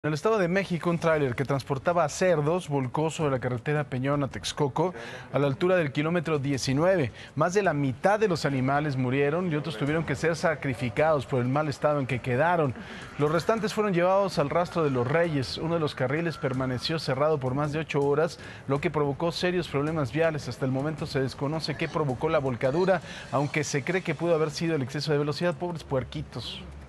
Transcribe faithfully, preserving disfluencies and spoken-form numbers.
En el Estado de México, un tráiler que transportaba cerdos volcó sobre la carretera Peñón a Texcoco a la altura del kilómetro diecinueve. Más de la mitad de los animales murieron y otros tuvieron que ser sacrificados por el mal estado en que quedaron. Los restantes fueron llevados al Rastro de los Reyes. Uno de los carriles permaneció cerrado por más de ocho horas, lo que provocó serios problemas viales. Hasta el momento se desconoce qué provocó la volcadura, aunque se cree que pudo haber sido el exceso de velocidad. Pobres puerquitos.